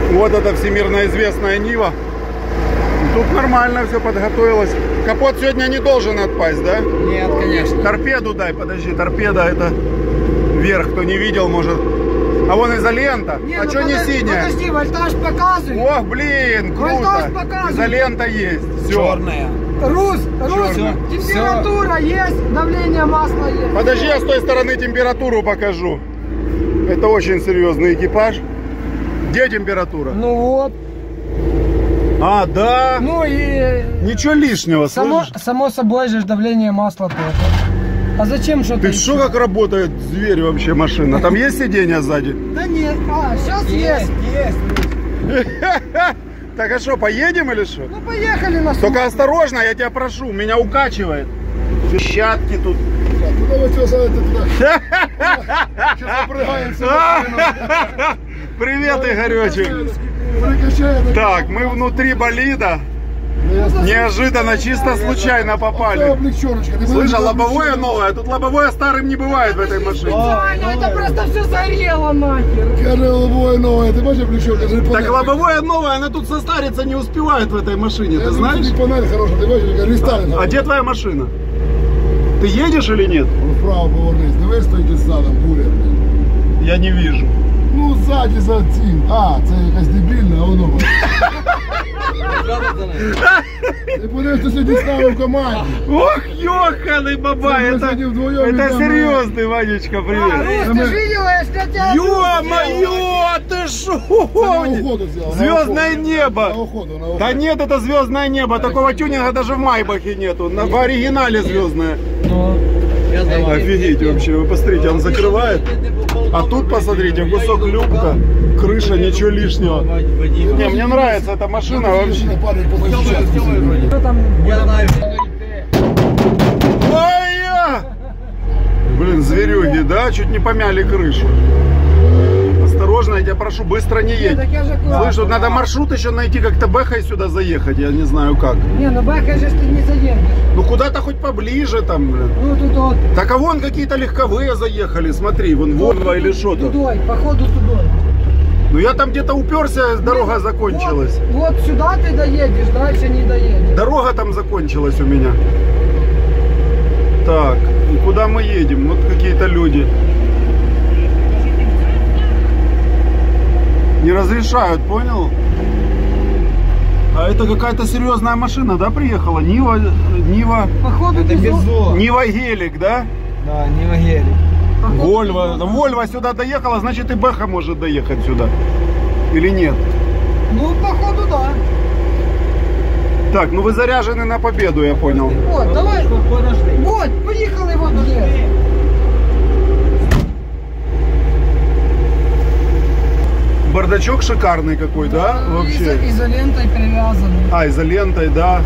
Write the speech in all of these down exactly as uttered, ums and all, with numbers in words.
Вот это всемирно известная Нива. Тут нормально все подготовилось. Капот сегодня не должен отпасть, да? Нет, конечно. Торпеду дай, подожди. Торпеда это вверх, кто не видел, может. А вон изолента. Не, а ну что не синяя? Подожди, вольтаж показывай. Ох, блин, круто. Изолента есть. Все. Черная. Рус, Рус, Черная. температура Все. Есть, давление масла есть. Подожди, я с той стороны температуру покажу. Это очень серьезный экипаж. Где температура? Ну вот. А, да. Ну и... Ничего лишнего, само, слышишь? само собой же давление масла тоже. А зачем что-то? Ты что, как работает зверь вообще машина? Там есть сиденье сзади? Да нет, а, сейчас есть. Есть. Так а что, поедем или что? Ну поехали на сутки. Только осторожно, я тебя прошу, меня укачивает. Щатки тут. Привет, Игоречек. Так, мы внутри болида. Неожиданно, чисто случайно попали. Слышал, лобовое новое. Тут лобовое старым не бывает в этой машине. Это просто все зарело нахер. Лобовое новое, ты можешь плечо? Так лобовое новое, она тут состариться не успевает в этой машине, ты знаешь? А где твоя машина? Ты едешь или нет? Вправо повернись, давай стойте задом, буря. Я не вижу. Ну, ззаді за цим. А, це якась дебільна, а воно. Ти подивись, що сьогодні став в команді. Ох, ёханый баба, это, это серьезный, Ванечка, привет. А, Рус, ты ж видела, если я тебя... Ё-моё, ты шо? Звездное небо. Да нет, это звездное небо. Такого тюнинга даже в Майбахе нету. На, в оригинале звездное. Офигеть вообще, вы посмотрите, он закрывает. А тут посмотрите, кусок люка, крыша, ничего лишнего. Не, мне нравится эта машина вообще. Ой-я! Блин, зверюги, да? Чуть не помяли крышу. Осторожно, я тебя прошу, быстро не едь. Слышь, тут надо маршрут еще найти, как-то бэхой сюда заехать, я не знаю как. Не, ну бэхой же ты не заедешь. Ну куда-то хоть поближе там, блин. Ну тут вот. Так а вон какие-то легковые заехали, смотри, вон Volvo или что-то. Тудой, походу тудой. Ну я там где-то уперся, дорога Нет, закончилась. Вот, вот сюда ты доедешь, дальше не доедешь. Дорога там закончилась у меня. Так, и куда мы едем? Вот какие-то люди. Не разрешают, понял? А это какая-то серьезная машина, да, приехала? Нива, Нива. Походу это Нива, Нива Гелик, да? Да, Нива Гелик. Вольво. Вольво сюда доехала, значит и Бэха может доехать сюда. Или нет? Ну, походу, да. Так, ну вы заряжены на победу, я понял. Вот, давай. Вот, поехали вот здесь. Бардачок шикарный какой, да? Да, вообще. Изо изолентой привязан. А, изолентой, да.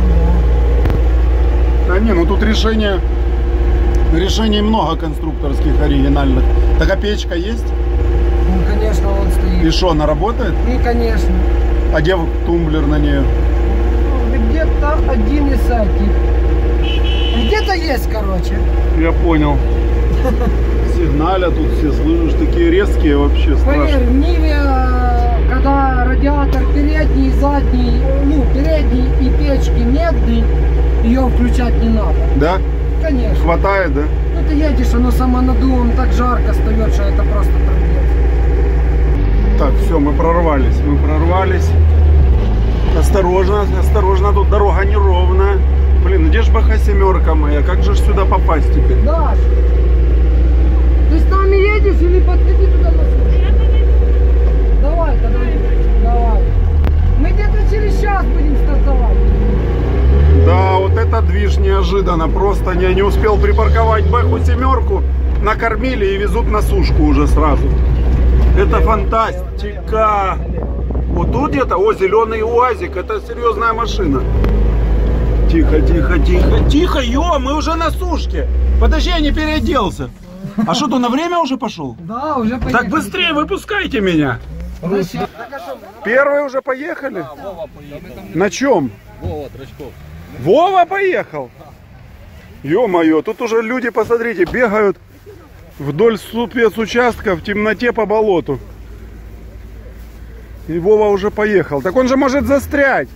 Да не, ну тут решение, решений много конструкторских, оригинальных. Так а печка есть? Ну, конечно, он стоит. И что, она работает? Ну, конечно. А где тумблер на нее? Ну, где-то один из этих. Где-то есть, короче. Я понял. Сигналя тут все, слышишь, такие резкие вообще, Поверь, страшно. в Ниве, когда радиатор передний, задний, ну, передний и печки медный, ее включать не надо. Да? Конечно. Хватает, да? Ну, ты едешь, оно самонаддувом так жарко встает, что это просто трындец. Так, все, мы прорвались, мы прорвались. Осторожно, осторожно, тут дорога неровная. Блин, где ж Бэха семерка моя? Как же ж сюда попасть теперь? Даш, ты с нами едешь или подходи туда на службу? Давай, тогда, давай. Мы где-то через час будем стартовать. Да, вот это движ неожиданно. Просто я не успел припарковать Бэху семерку, накормили и везут на сушку уже сразу. Это фантастика. Вот тут где-то, о, зеленый УАЗик, это серьезная машина. Тихо, тихо, тихо, тихо, ё, мы уже на сушке. Подожди, я не переоделся. А что, то на время уже пошел? Да, уже поехали. Так быстрее выпускайте меня. Первые уже поехали? Да, Вова поехал. На чем? Вова Трачков. Вова поехал? Ё-моё, тут уже люди, посмотрите, бегают вдоль спецучастка в темноте по болоту. И Вова уже поехал. Так он же может застрять.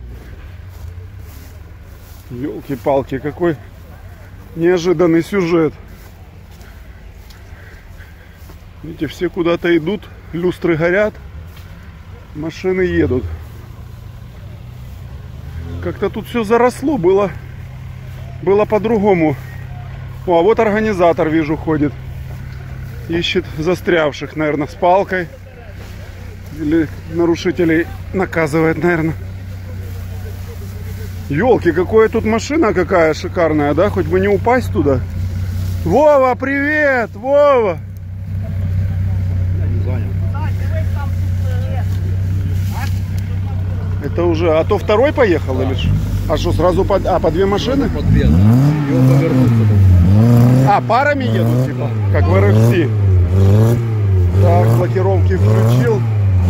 Ёлки-палки, какой неожиданный сюжет. Видите, все куда-то идут, люстры горят, машины едут. Как-то тут все заросло, было, было по-другому. О, а вот организатор, вижу, ходит. Ищет застрявших, наверное, с палкой. Или нарушителей наказывает, наверное. Ёлки, какая тут машина какая шикарная, да? Хоть бы не упасть туда. Вова, привет! Вова! Это уже... А то второй поехал или что? А что, сразу по... А, по две машины? По две, да. И он повернулся. А, парами едут, типа? Как в эр эф си. Так, блокировки включил.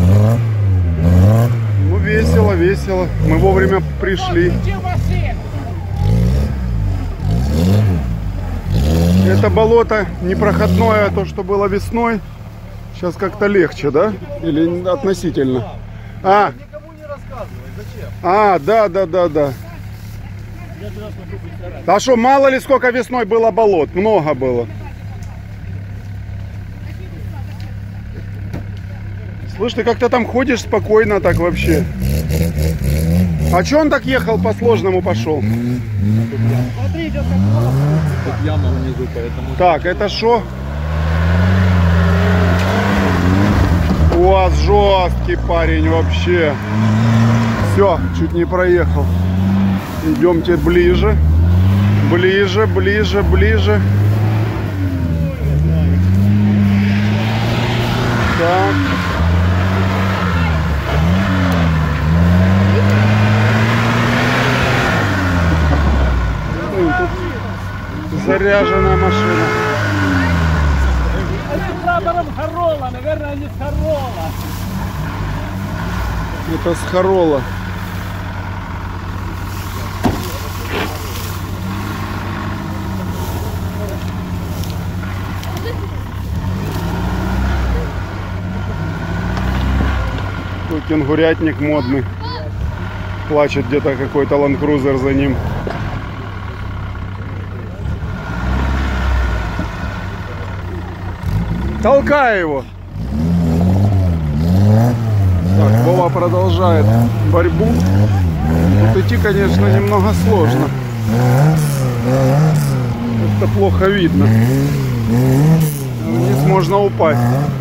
Ну, весело, весело. Мы вовремя пришли. Это болото непроходное, то, что было весной. Сейчас как-то легче, да? Или относительно? А, а, да, да, да, да. А что, мало ли сколько весной было болот? Много было. Слышь, ты как-то там ходишь спокойно так вообще. А че он так ехал, по сложному пошел? Смотри, идет как тут яма внизу, поэтому... Так, это что? У вас жесткий парень вообще. Все, чуть не проехал. Идемте ближе. Ближе, ближе, ближе. Так. Тут заряженная машина. Харола, наверное, не с Харола. Это с Харола. Тут кенгурятник модный. Плачет где-то какой-то ландкрузер за ним. Толкай его. Так, Вова продолжает борьбу. Тут идти, конечно, немного сложно. Это плохо видно. Вниз можно упасть.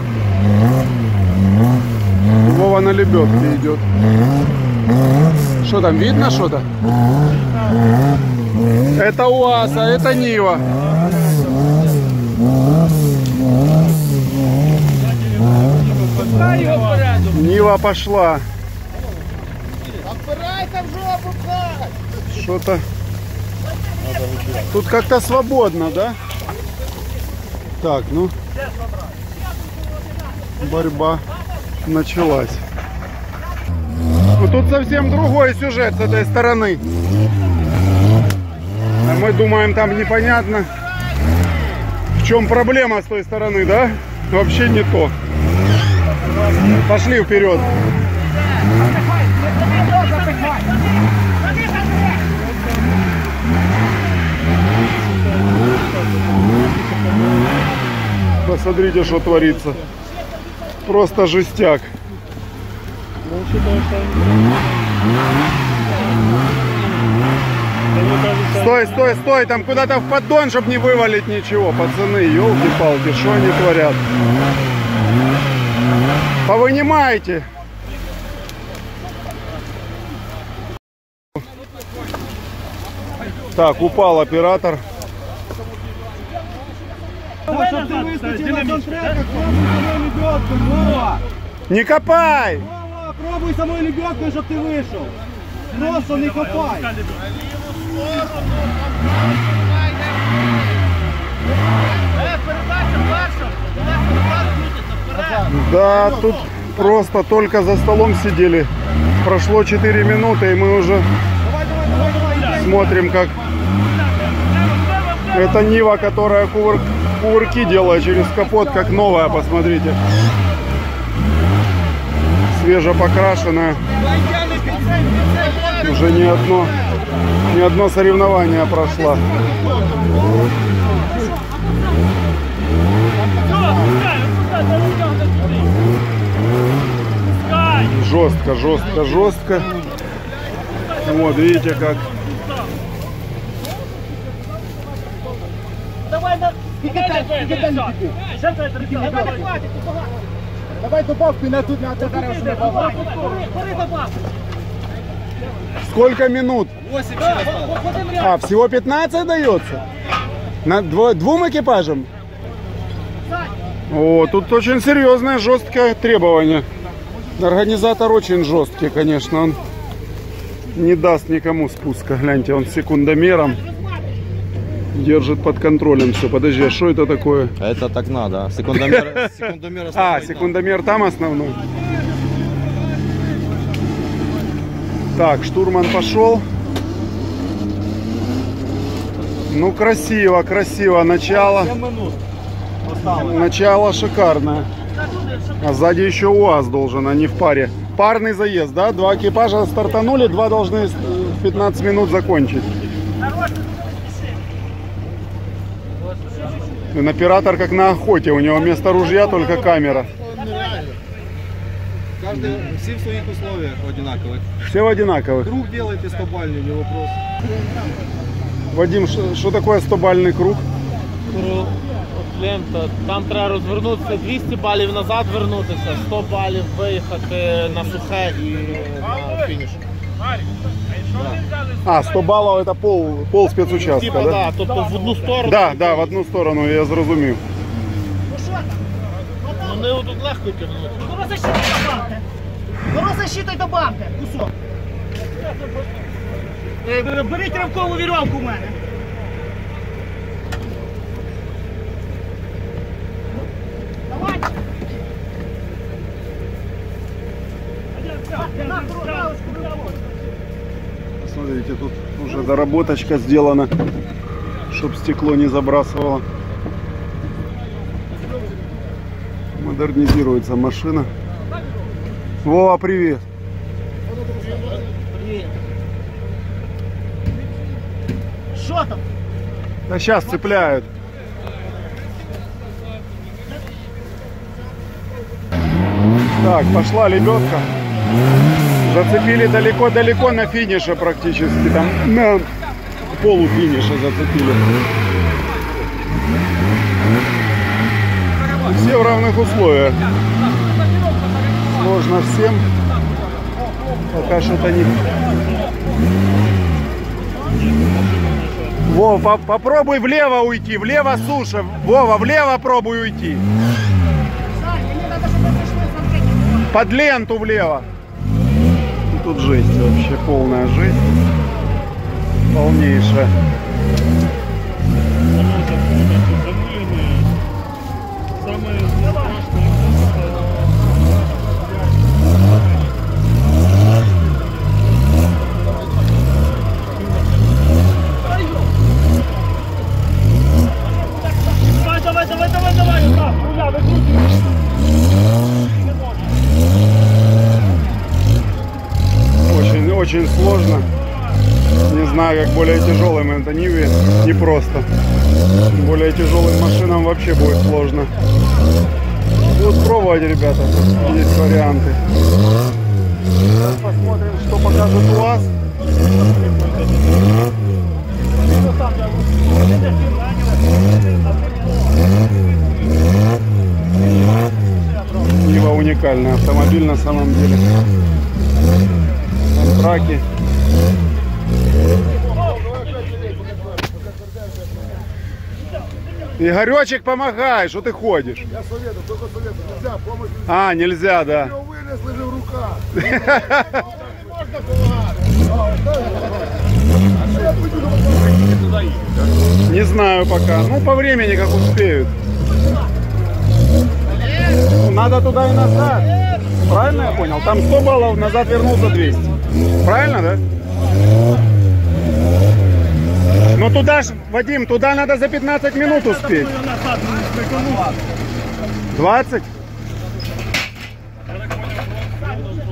Вова на лебедке идет. Что там, видно что-то? Это УАЗ, а это Нива. Нива пошла. Что-то тут как-то свободно, да? Так, ну борьба началась. Ну, тут совсем другой сюжет с этой стороны. А мы думаем, там непонятно, в чем проблема с той стороны, да? Вообще не то. Пошли вперед. Посмотрите, что творится. Просто жестяк. Стой, стой, стой, там куда-то в поддон, чтобы не вывалить ничего. Пацаны, елки-палки, что они творят? Повынимайте. Так, упал оператор. Не копай! Вова, пробуй самою лебедкою, щоб ти вийшов. Просто не копай. Да, тут просто только за столом сидели. Прошло четыре минуты, и мы уже смотрим, как это Нива, которая кувыр... кувырки делает через капот, как новая, посмотрите. свеже покрашенная. Уже не одно, не одно соревнование прошло. Жестко, жестко, жестко. Вот, видите как. Давай добавку на тут на Сколько минут? А, всего пятнадцать дается? На дво, двум экипажам? О, тут очень серьезное, жесткое требование. Организатор очень жесткий, конечно. Он не даст никому спуска. Гляньте, он секундомером держит под контролем все. Подожди, а что это такое? Это так надо. Секундомер, секундомер А, секундомер там основной. Так, штурман пошел. Ну, красиво, красиво. Начало. Начало шикарное. А сзади еще УАЗ должен, а не в паре. Парный заезд, да? Два экипажа стартанули, два должны в пятнадцать минут закончить. И оператор как на охоте, у него вместо ружья только камера. Каждый, все в своих условиях одинаковых. Все в одинаковых. Круг делайте стобальный, не вопрос. Вадим, что такое стобальный круг? Лента, там треба розвернутися двісті балів назад вернутися, сто балів виїхати на сухе і на фініш. А, сто балів це пол, пол спецучастка, Типа, да? да, тобто в одну сторону. Да, да, в одну сторону, я зрозумів. Ну не тут легко тягнути. Ну защитой добавте, кусок. Е, Беріть рамкову вірьовку в мене. Смотрите, тут уже доработочка сделана, чтобы стекло не забрасывало. Модернизируется машина. Вова, привет. Что там? Да сейчас цепляют. Так, пошла лебедка. Зацепили далеко-далеко на финише практически. Там на полуфинише зацепили. Все в равных условиях. Сложно всем. Пока что-то не... Вова, по попробуй влево уйти. Влево суша. Вова, влево пробуй уйти. Под ленту влево. И тут жесть вообще, полная жесть. Полнейшая. Давай, давай, давай, давай, давай, руля, выкрути. Очень, очень сложно. Не знаю, как более тяжелым это Ниве не просто. Более тяжелым машинам вообще будет сложно. Будут пробовать, ребята. Есть варианты. Сейчас посмотрим, что покажет УАЗ. Нива уникальный автомобиль на самом деле. Траки. Игоречек, помогай, что ты ходишь? Я советую, только советую. Нельзя, помощь. А, нельзя, да. Его вынесли же в руках. Не знаю пока. Ну, по времени как успеют. Надо туда и назад. Правильно я понял? Там сто баллов, назад вернулся двести. Правильно, да? Но туда ж, Вадим, туда надо за пятнадцать минут успеть. двадцать?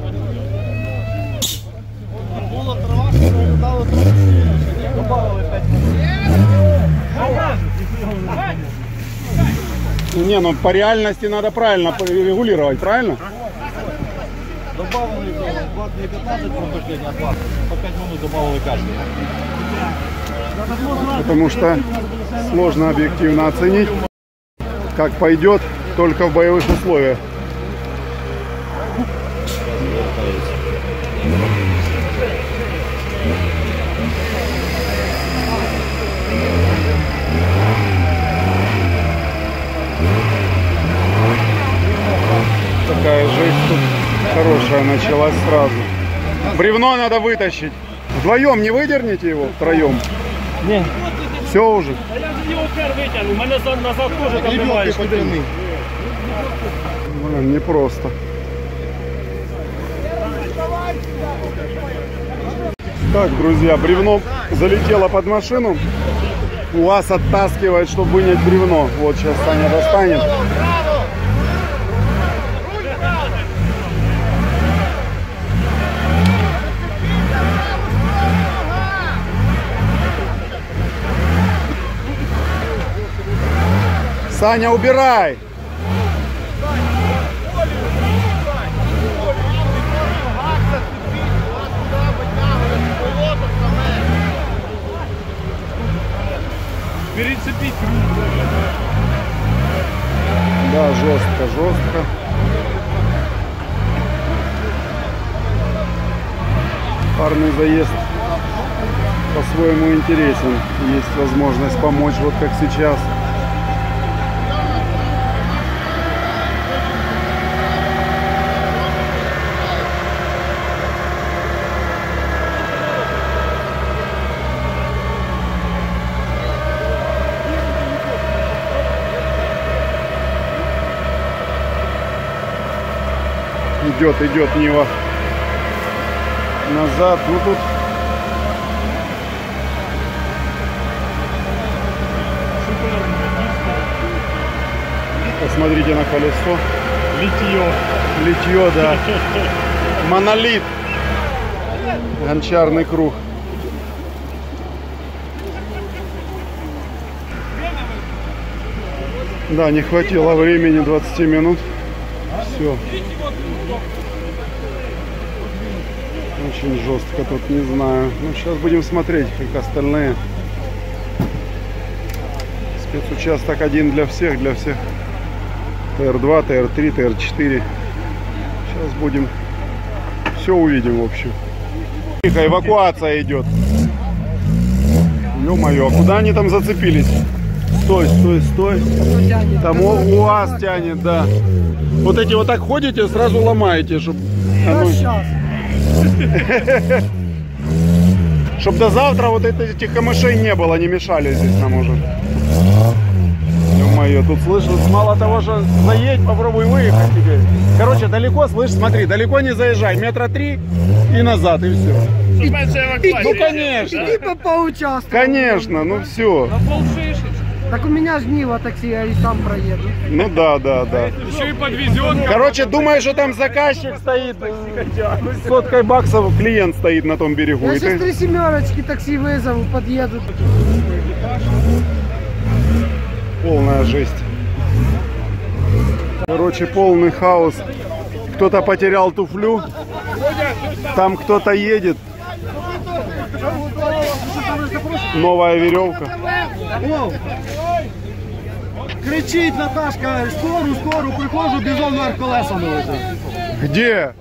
Не, ну по реальности надо правильно регулировать, правильно? Добавили двадцать пятнадцать промышления, по пять минут добавили каждый. Потому что сложно объективно оценить, как пойдет только в боевых условиях. Такая жизнь тут хорошая началась сразу. Бревно надо вытащить. Вдвоем не выдерните его? Втроем? Нет. Все уже. Я же его пер вытягнул, мене назад тоже там немає. Блин, непросто. Так, друзья, бревно залетело под машину. УАЗ оттаскивает, чтобы вынять бревно. Вот сейчас Саня достанет. Саня, убирай! Перецепить. Да, жестко, жестко. Парный заезд по-своему интересен. Есть возможность помочь, вот как сейчас. Идет, идет Нива назад. Ну тут посмотрите на колесо. Литье. Литье, да. Монолит. Гончарный круг. Да, не хватило времени, двадцати минут. Все. Очень жестко тут, не знаю. Ну, сейчас будем смотреть, как остальные. Спецучасток один для всех, для всех. Т Р два, Т Р три, Т Р четыре. Сейчас будем все увидим, в общем. Тихо, эвакуация идет. Ё-моё, а куда они там зацепились? Стой, стой, стой. Там УАЗ тянет, да. Вот эти вот так ходите, сразу ломаете, чтобы... Чтоб до завтра вот этих камышей не было, не мешали здесь нам уже. Ё-моё, тут слышно, мало того, что заедь, попробуй выехать теперь. Короче, далеко, слышь, смотри, далеко не заезжай, метра три и назад, и все. Ну, конечно. Иди по, по участку. Конечно, ну все. Так у меня ж Нива такси, я и сам проеду. Ну да, да, да. Еще и подвезен. Короче, думаю, что там заказчик стоит. С соткой баксов клиент стоит на том берегу. Я И сейчас ты- три семерочки такси вызову, подъедут. Полная жесть. Короче, полный хаос. Кто-то потерял туфлю. Там кто-то едет. Новая веревка. Кричить, Наташка, скору, скору, приходжу, бізон вверх колесами лежить. Где?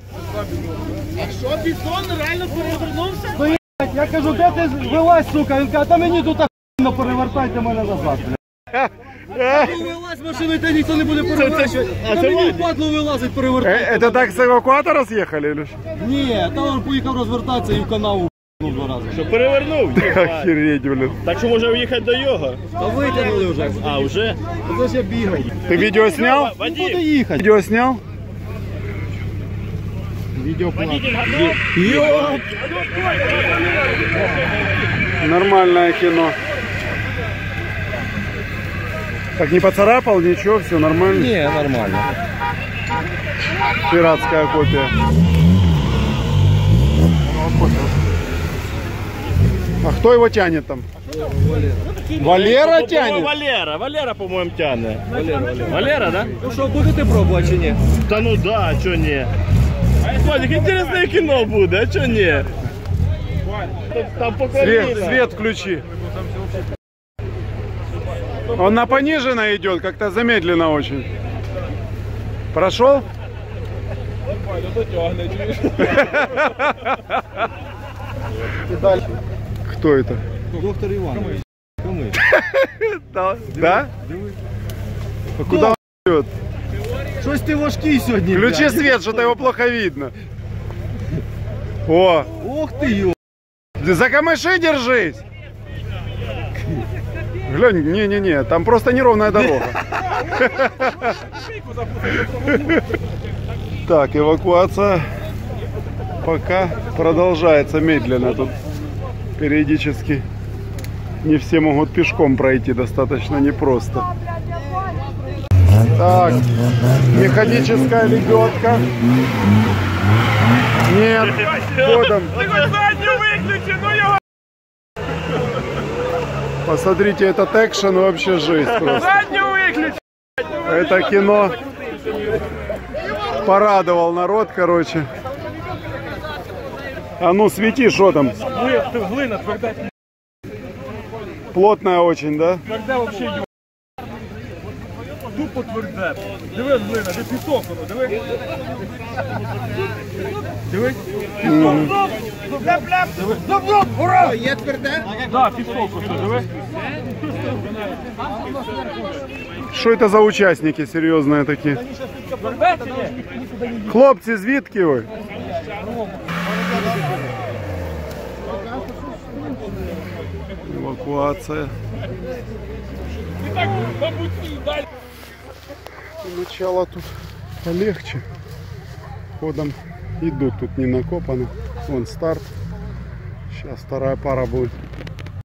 Стоїть, я кажу, де ти вилазь, сука? Він каже, та мені тут охуєнно, перевертайте мене назад. Вилазь машину, і те ніхто не буде перевертати. Та мені падло вилазить, Э, перевертати. Это так с эвакуатора съехали или что? Ні, та він поїхав розвертатися і в канаву два рази. Що перевернув? Охереть, блин. Так що може уїхати до його? Та витягнули вже. А, вже? Це ж я бігав. Ты видео снял? Він буде їхати. Видео снял? Нормальное кино. Так не поцарапал, ничего, все нормально. Ні, нормально. Пиратская копия. А кто его тянет там? Валера По-моему, тянет? Валера, Валера, по-моему, тяне. Валера, Валера. Валера, да? Ну що, будете пробувати чи ні? Та ну да, а чо ні? Владик, інтересне кіно буде, а чо ні? Там покормили. Свет, свет включи. Он на пониженно идет, как-то замедленно очень. Прошел? Кто это? Доктор Иванович. Да? Да? А куда он идет? Щось ти важкий сьогодні. Включи блядь. свет, что-то его плохо видно. О, Ох ти йо. за камыши держись. Глянь, не-не-не, там просто неровная дорога. Так, эвакуация пока продолжается медленно. Тут периодически не все могут пешком пройти, достаточно непросто. Так, механическая лебедка. Нет, ходом. Посмотрите, этот экшен вообще жесть просто. Это кино порадовал народ, короче. А ну свети, что там? Глина тверда. Плотная очень, да? Тверде взагалі. Тупо тверде. Диви глина, де пісок воно, диви. Диви. Пісок. Диви. Ура! Є тверде? Так, пісок ось, диви. Что это за участники серьезные такие? Тверде чи ні? Хлопці, звідки ви? Эвакуация. Начало тут полегче. Ходом идут, тут не накопано. Вон старт. Сейчас вторая пара будет.